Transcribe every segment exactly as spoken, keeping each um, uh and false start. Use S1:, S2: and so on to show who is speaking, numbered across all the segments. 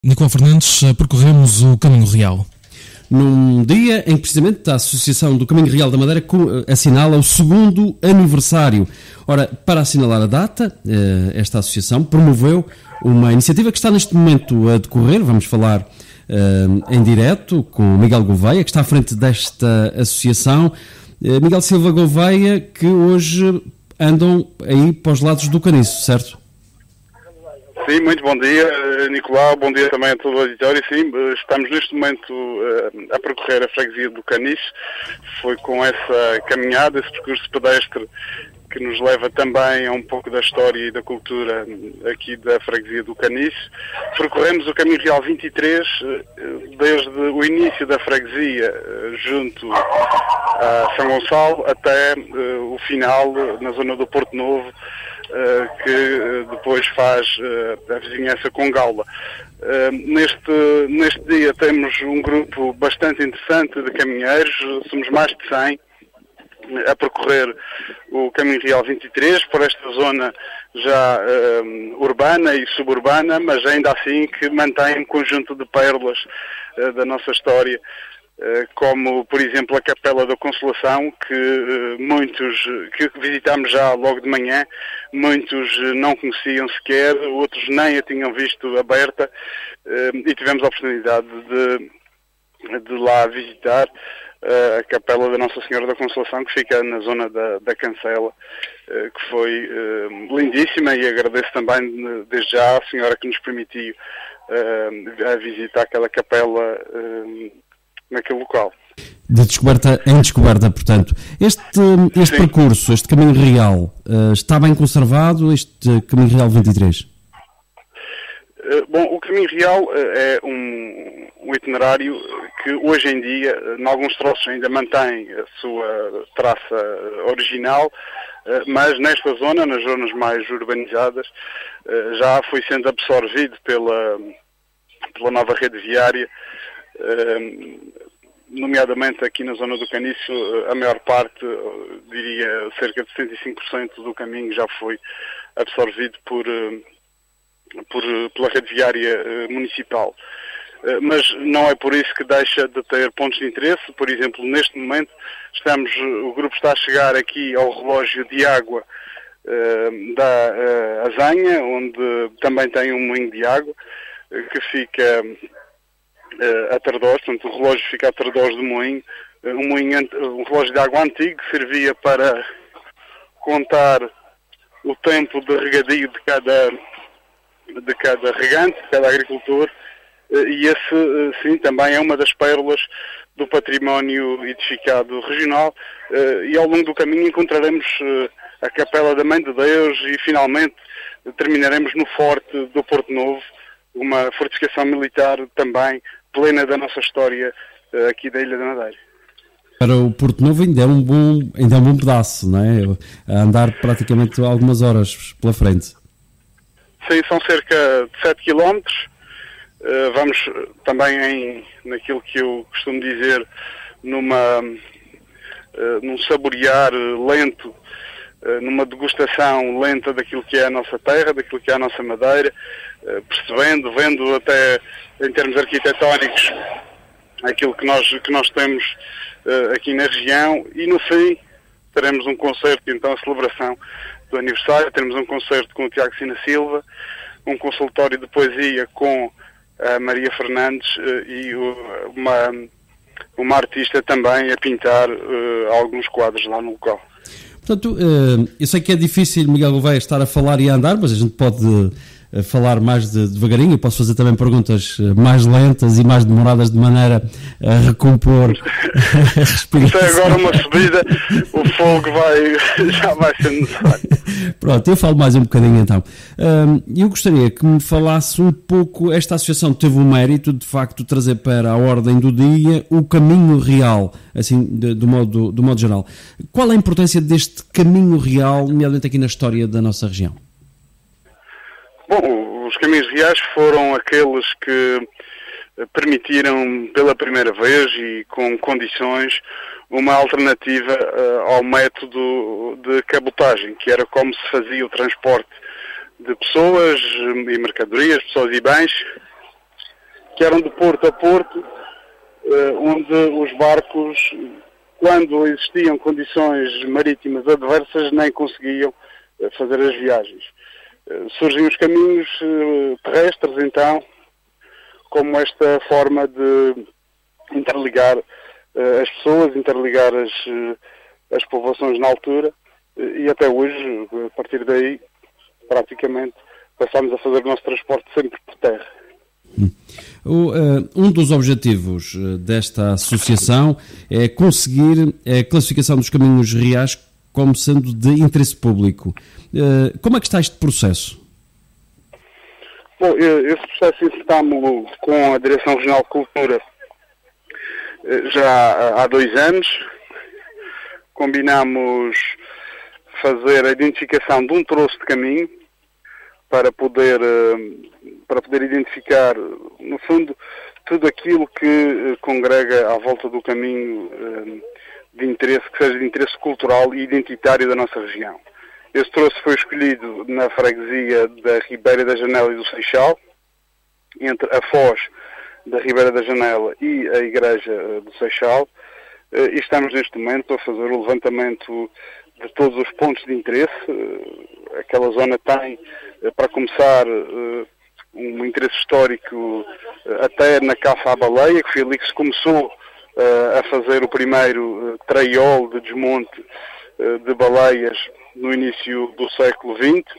S1: Nicolau Fernandes, percorremos o Caminho Real.
S2: Num dia em que precisamente a Associação do Caminho Real da Madeira assinala o segundo aniversário. Ora, para assinalar a data, esta associação promoveu uma iniciativa que está neste momento a decorrer. Vamos falar em direto com Miguel Gouveia, que está à frente desta associação. Miguel Silva Gouveia, que hoje andam aí para os lados do Caniço, certo?
S3: Sim, muito bom dia, Nicolau, bom dia também a todo o auditório. Sim, estamos neste momento uh, a percorrer a freguesia do Caniço. Foi com essa caminhada, esse percurso pedestre, que nos leva também a um pouco da história e da cultura aqui da freguesia do Caniço. Percorremos o Caminho Real vinte e três, desde o início da freguesia, junto a São Gonçalo, até uh, o final, na zona do Porto Novo, Uh, que uh, depois faz uh, a vizinhança com Gaula. Uh, neste, neste dia temos um grupo bastante interessante de caminheiros, somos mais de cem a percorrer o Caminho Real vinte e três, por esta zona já uh, urbana e suburbana, mas ainda assim que mantém um conjunto de pérolas uh, da nossa história, como, por exemplo, a Capela da Consolação, que muitos, que visitámos já logo de manhã, muitos não conheciam sequer, outros nem a tinham visto aberta, e tivemos a oportunidade de, de lá visitar a Capela da Nossa Senhora da Consolação, que fica na zona da, da Cancela, que foi lindíssima, e agradeço também desde já à senhora que nos permitiu a visitar aquela capela naquele local.
S2: De descoberta em descoberta, portanto. Este, este percurso, este Caminho Real, uh, está bem conservado, este Caminho Real vinte e três?
S3: Uh, bom, o Caminho Real uh, é um, um itinerário que hoje em dia, em alguns troços ainda mantém a sua traça original, uh, mas nesta zona, nas zonas mais urbanizadas, uh, já foi sendo absorvido pela, pela nova rede viária. Uh, nomeadamente aqui na zona do Caniço, a maior parte, diria cerca de setenta e cinco por cento do caminho já foi absorvido por, por, pela rede viária municipal. Mas não é por isso que deixa de ter pontos de interesse. Por exemplo, neste momento estamos, o grupo está a chegar aqui ao relógio de água uh, da uh, Azanha, onde também tem um moinho de água uh, que fica Uh, a Tardós, portanto o relógio fica a Tardós do moinho, uh, um, moinho um relógio de água antigo que servia para contar o tempo de regadio de cada, de cada regante, de cada agricultor, uh, e esse uh, sim também é uma das pérolas do património edificado regional, uh, e ao longo do caminho encontraremos uh, a Capela da Mãe de Deus e finalmente terminaremos no Forte do Porto Novo, uma fortificação militar também plena da nossa história uh, aqui da Ilha da Madeira.
S2: Para o Porto Novo ainda é um bom, ainda é um bom pedaço, não é? A andar praticamente algumas horas pela frente.
S3: Sim, são cerca de sete quilómetros. Uh, vamos também em, naquilo que eu costumo dizer, numa, uh, num saborear lento, uh, numa degustação lenta daquilo que é a nossa terra, daquilo que é a nossa madeira, uh, percebendo, vendo até em termos arquitetónicos aquilo que nós, que nós temos uh, aqui na região, e no fim teremos um concerto, então a celebração do aniversário, teremos um concerto com o Tiago Sina Silva, um consultório de poesia com a Maria Fernandes uh, e uh, uma, uma artista também a pintar uh, alguns quadros lá no local.
S2: Portanto, uh, eu sei que é difícil, Miguel Gouveia, estar a falar e a andar, mas a gente pode a falar mais de, devagarinho. Eu posso fazer também perguntas mais lentas e mais demoradas de maneira a recompor a respiração.
S3: Se é agora uma subida, o fogo vai, já vai ser necessário.
S2: Pronto, eu falo mais um bocadinho então. Eu gostaria que me falasse um pouco, esta associação teve o mérito de facto trazer para a ordem do dia o Caminho Real, assim, de, do, modo, do modo geral. Qual a importância deste Caminho Real, nomeadamente aqui na história da nossa região?
S3: Bom, os caminhos reais foram aqueles que permitiram pela primeira vez e com condições uma alternativa uh, ao método de cabotagem, que era como se fazia o transporte de pessoas e mercadorias, pessoas e bens, que eram de porto a porto, onde os barcos, quando existiam condições marítimas adversas, nem conseguiam fazer as viagens. Surgem os caminhos terrestres, então, como esta forma de interligar as pessoas, interligar as, as povoações na altura, e até hoje, a partir daí, praticamente, passámos a fazer o nosso transporte sempre por terra.
S2: O, uh, um dos objetivos desta associação é conseguir a classificação dos caminhos reais como sendo de interesse público. Uh, como é que está este processo?
S3: Bom, esse processo encetámo com a Direção Regional de Cultura já há dois anos. Combinamos fazer a identificação de um troço de caminho para poder, para poder identificar, no fundo, tudo aquilo que congrega à volta do caminho de interesse, que seja de interesse cultural e identitário da nossa região. Esse troço foi escolhido na freguesia da Ribeira da Janela e do Seixal, entre a Foz da Ribeira da Janela e a Igreja do Seixal, e estamos neste momento a fazer o levantamento de todos os pontos de interesse. Aquela zona tem, para começar, um interesse histórico até na caça à baleia, que foi ali que se começou a fazer o primeiro traiol de desmonte de baleias no início do século vinte,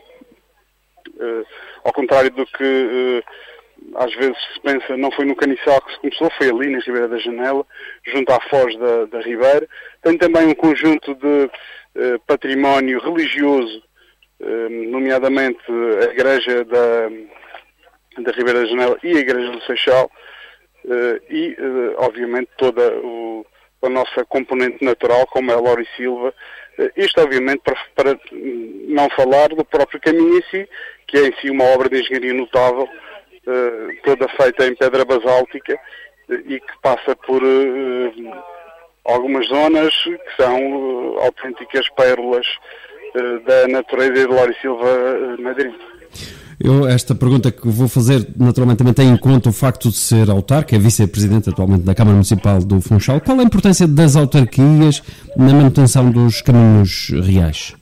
S3: ao contrário do que às vezes se pensa, não foi no Caniçal que se começou, foi ali na Ribeira da Janela, junto à Foz da, da Ribeira. Tem também um conjunto de eh, património religioso, eh, nomeadamente a Igreja da, da Ribeira da Janela e a Igreja do Seixal, eh, e eh, obviamente toda o, a nossa componente natural, como é a Lora e Silva. Eh, isto obviamente para, para não falar do próprio caminho em si, que é em si uma obra de engenharia notável, Uh, toda feita em pedra basáltica, uh, e que passa por uh, algumas zonas que são uh, autênticas pérolas uh, da natureza de Lora e Silva uh, madeirense.
S2: Eu, esta pergunta que vou fazer, naturalmente, também tem em conta o facto de ser autarca, é vice-presidente atualmente da Câmara Municipal do Funchal. Qual a importância das autarquias na manutenção dos caminhos reais?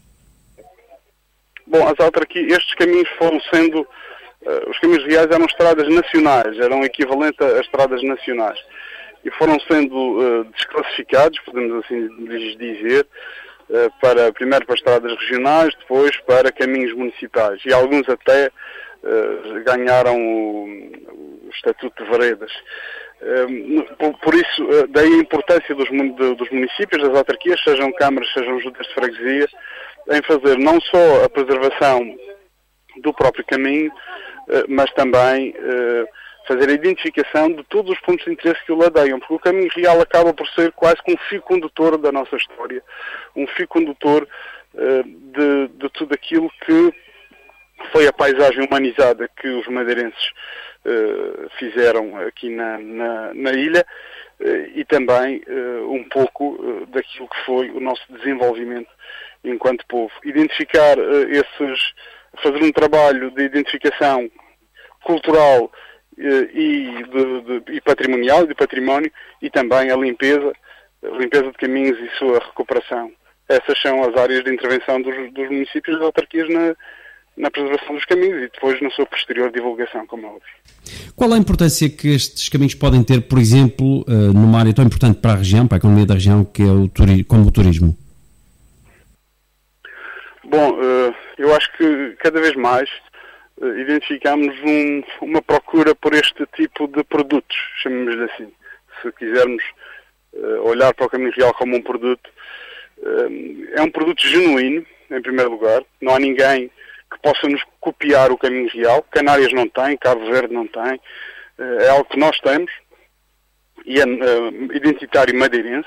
S3: Bom, as autarquias, estes caminhos foram sendo Uh, os caminhos reais eram estradas nacionais, eram equivalentes a, a estradas nacionais, e foram sendo uh, desclassificados, podemos assim lhes dizer, uh, para, primeiro para estradas regionais, depois para caminhos municipais, e alguns até uh, ganharam o, o estatuto de veredas. Uh, por, por isso, uh, daí a importância dos, dos municípios, das autarquias, sejam câmaras, sejam juntas de freguesia, em fazer não só a preservação do próprio caminho, mas também uh, fazer a identificação de todos os pontos de interesse que o ladeiam, porque o caminho real acaba por ser quase que um fio condutor da nossa história, um fio condutor uh, de, de tudo aquilo que foi a paisagem humanizada que os madeirenses uh, fizeram aqui na, na, na ilha, uh, e também uh, um pouco uh, daquilo que foi o nosso desenvolvimento enquanto povo. Identificar uh, esses... fazer um trabalho de identificação cultural eh, e, de, de, e patrimonial, de património, e também a limpeza, a limpeza de caminhos e sua recuperação. Essas são as áreas de intervenção dos, dos municípios e das autarquias na, na preservação dos caminhos e depois na sua posterior divulgação, como é óbvio.
S2: Qual a importância que estes caminhos podem ter, por exemplo, numa área tão importante para a região, para a economia da região, que é o turismo, como o turismo?
S3: Bom, eu acho que cada vez mais identificamos um, uma procura por este tipo de produtos, chamemos-lhe assim. Se quisermos olhar para o caminho real como um produto, é um produto genuíno, em primeiro lugar. Não há ninguém que possa nos copiar o caminho real. Canárias não tem, Cabo Verde não tem. É algo que nós temos e é identitário madeirense.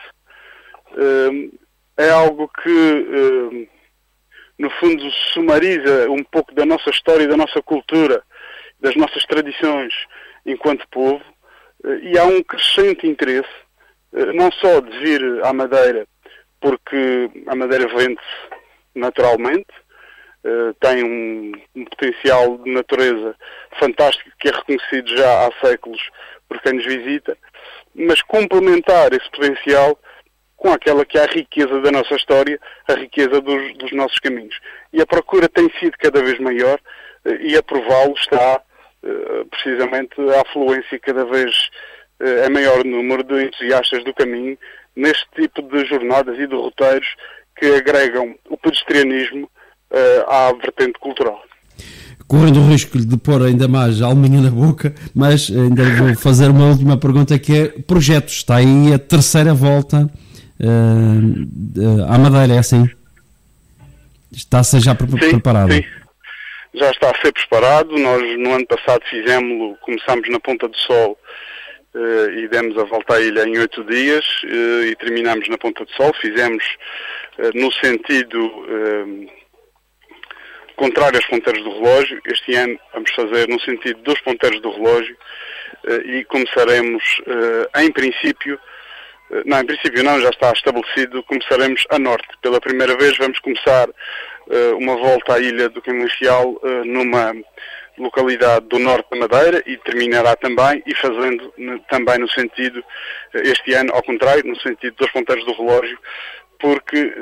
S3: É algo que no fundo sumariza um pouco da nossa história, da nossa cultura, das nossas tradições enquanto povo, e há um crescente interesse, não só de vir à Madeira, porque a Madeira vende-se naturalmente, tem um, um potencial de natureza fantástico que é reconhecido já há séculos por quem nos visita, mas complementar esse potencial com aquela que é a riqueza da nossa história, a riqueza dos, dos nossos caminhos. E a procura tem sido cada vez maior e a prová-lo está precisamente a afluência cada vez a maior número de entusiastas do caminho neste tipo de jornadas e de roteiros que agregam o pedestrianismo à vertente cultural.
S2: Correndo o risco de pôr ainda mais alminha na boca, mas ainda vou fazer uma última pergunta, que é projetos. Está aí a terceira volta uh, à Madeira, é assim? Está-se já pre-
S3: sim,
S2: preparado? Sim,
S3: já está a ser preparado. Nós no ano passado fizemos, começámos na Ponta do Sol uh, e demos a volta à ilha em oito dias uh, e terminamos na Ponta do Sol. Fizemos uh, no sentido... Uh, contrário aos ponteiros do relógio. Este ano vamos fazer no sentido dos ponteiros do relógio e começaremos, em princípio, não, em princípio não, já está estabelecido, começaremos a norte. Pela primeira vez vamos começar uma volta à ilha do Caminho Real numa localidade do norte da Madeira e terminará também, e fazendo também no sentido, este ano, ao contrário, no sentido dos ponteiros do relógio, porque...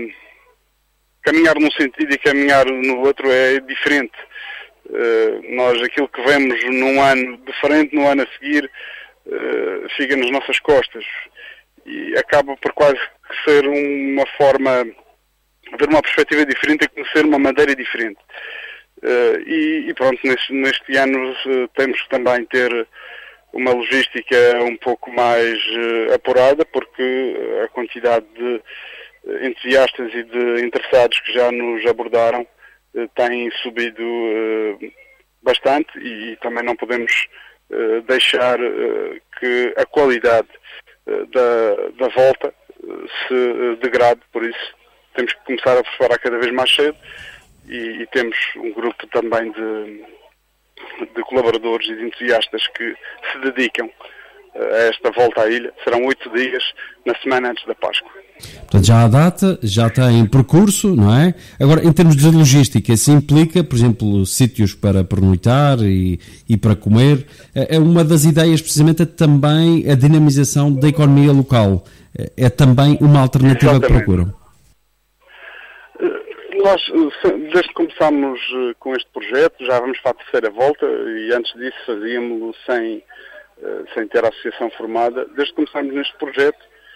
S3: caminhar num sentido e caminhar no outro é diferente. Uh, nós, aquilo que vemos num ano diferente, no ano a seguir, uh, fica nas nossas costas. E acaba por quase que ser uma forma, ver uma perspectiva diferente e conhecer uma Madeira diferente. Uh, e, e pronto, neste, neste ano uh, temos que também ter uma logística um pouco mais uh, apurada, porque a quantidade de entusiastas e de interessados que já nos abordaram eh, têm subido eh, bastante e, e também não podemos eh, deixar eh, que a qualidade eh, da, da volta eh, se degrade. Por isso temos que começar a preparar cada vez mais cedo e, e temos um grupo também de, de colaboradores e de entusiastas que se dedicam a esta volta à ilha. Serão oito dias na semana antes da Páscoa.
S2: Portanto, já há data, já está em percurso, não é? Agora, em termos de logística, isso implica, por exemplo, sítios para pernoitar e, e para comer. É uma das ideias, precisamente, é também a dinamização da economia local. É também uma alternativa que procuram.
S3: Nós, desde que começámos com este projeto, já vamos para a terceira volta e antes disso fazíamos-lo sem, sem ter a associação formada. Desde que começámos neste projeto,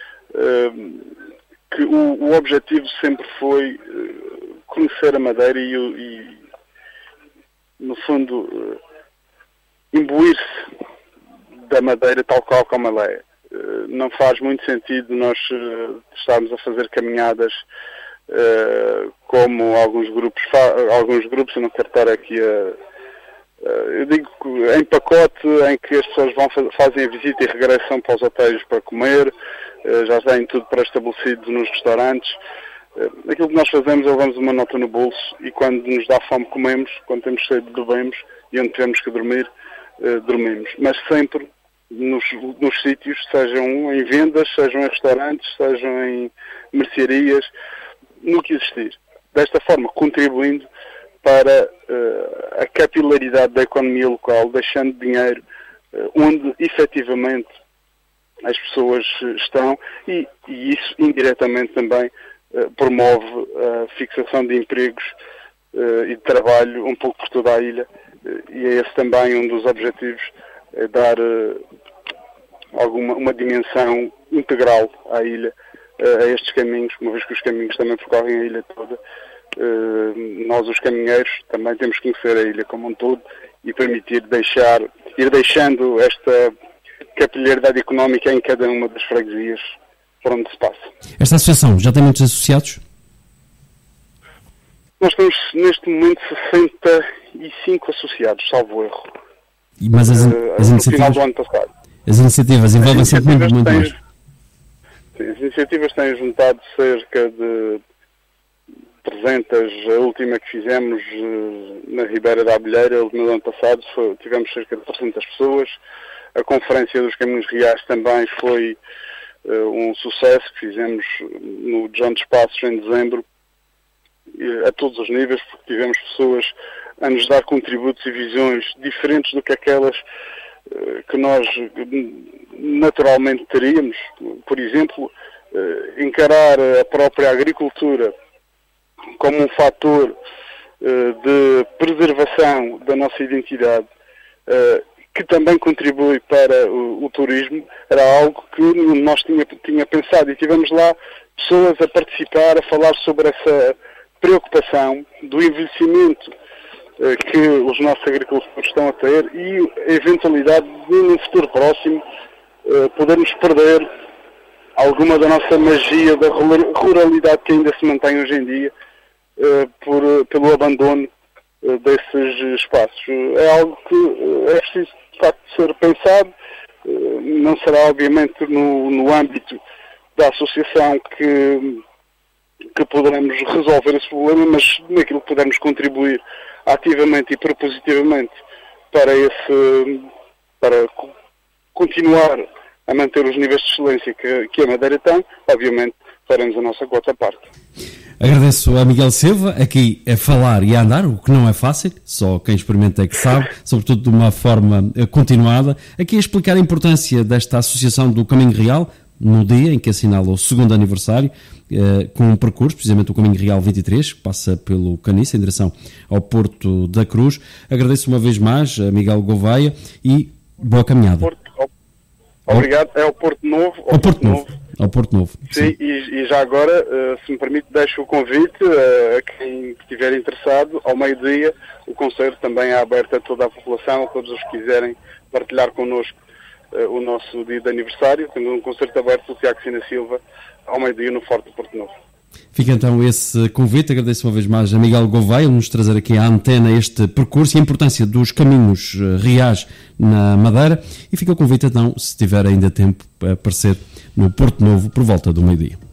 S3: que o, o objetivo sempre foi uh, conhecer a Madeira e, e no fundo, uh, imbuir-se da Madeira tal qual como ela é. Uh, não faz muito sentido nós uh, estarmos a fazer caminhadas uh, como alguns grupos, fa- alguns grupos, eu não quero estar aqui a eu digo em pacote, em que as pessoas vão faz, fazem a visita e regressam para os hotéis para comer, já têm tudo pré-estabelecido nos restaurantes. Aquilo que nós fazemos é levamos uma nota no bolso e quando nos dá fome comemos, quando temos sede bebemos e onde temos que dormir, dormimos. Mas sempre nos, nos sítios, sejam em vendas, sejam em restaurantes, sejam em mercearias, no que existir. Desta forma, contribuindo para uh, a capilaridade da economia local, deixando dinheiro uh, onde efetivamente as pessoas estão e, e isso indiretamente também uh, promove a fixação de empregos uh, e de trabalho um pouco por toda a ilha uh, e é esse também um dos objetivos, é dar uh, alguma uma dimensão integral à ilha, uh, a estes caminhos, uma vez que os caminhos também percorrem a ilha toda. Uh, nós os caminhoneiros também temos que conhecer a ilha como um todo e permitir deixar, ir deixando esta capilaridade económica em cada uma das freguesias por onde se passa.
S2: Esta associação já tem muitos associados?
S3: Nós temos neste momento sessenta e cinco associados, salvo erro.
S2: Mas as,
S3: uh,
S2: as
S3: no
S2: iniciativas,
S3: final do ano passado.
S2: As iniciativas envolvem sempre muito, muito
S3: têm,
S2: mais.
S3: Sim, as iniciativas têm juntado cerca de trezentas, a última que fizemos na Ribeira da Abelheira, no ano passado, foi, tivemos cerca de trezentas pessoas. A Conferência dos Caminhos Reais também foi uh, um sucesso, que fizemos no João dos Passos em dezembro, a todos os níveis, porque tivemos pessoas a nos dar contributos e visões diferentes do que aquelas que nós naturalmente teríamos, por exemplo, encarar a própria agricultura como um fator de preservação da nossa identidade, que também contribui para o, o turismo, era algo que nós tinha, tinha pensado, e tivemos lá pessoas a participar, a falar sobre essa preocupação do envelhecimento eh, que os nossos agricultores estão a ter e a eventualidade de, no futuro próximo, eh, podermos perder alguma da nossa magia da ruralidade que ainda se mantém hoje em dia eh, por, pelo abandono eh, desses espaços. É algo que eh, é preciso de facto ser pensado, não será obviamente no, no âmbito da associação que, que poderemos resolver esse problema, mas naquilo que pudermos contribuir ativamente e propositivamente para esse, para continuar a manter os níveis de excelência que, que a Madeira tem, obviamente faremos a nossa quota à parte.
S2: Agradeço a Miguel Silva, aqui a falar e a andar, o que não é fácil, só quem experimenta é que sabe, sobretudo de uma forma continuada, aqui a explicar a importância desta Associação do Caminho Real, no dia em que assinala o segundo aniversário, eh, com um percurso, precisamente o Caminho Real vinte e três, que passa pelo Caniço, em direção ao Porto da Cruz. Agradeço uma vez mais a Miguel Gouveia e boa caminhada.
S3: Porto, obrigado, é ao Porto Novo.
S2: Ao, ao Porto, Porto Novo. Novo. Ao Porto Novo.
S3: Sim, sim. E, e já agora, se me permite, deixo o convite a quem estiver interessado. Ao meio-dia, o Conselho também é aberto a toda a população, a todos os que quiserem partilhar connosco o nosso dia de aniversário. Temos um concerto aberto do Tiago Sina Silva ao meio-dia no Forte do Porto Novo.
S2: Fica então esse convite. Agradeço uma vez mais a Miguel Gouveia nos trazer aqui à antena este percurso e a importância dos caminhos reais na Madeira. E fica o convite então, se tiver ainda tempo, a aparecer no Porto Novo por volta do meio-dia.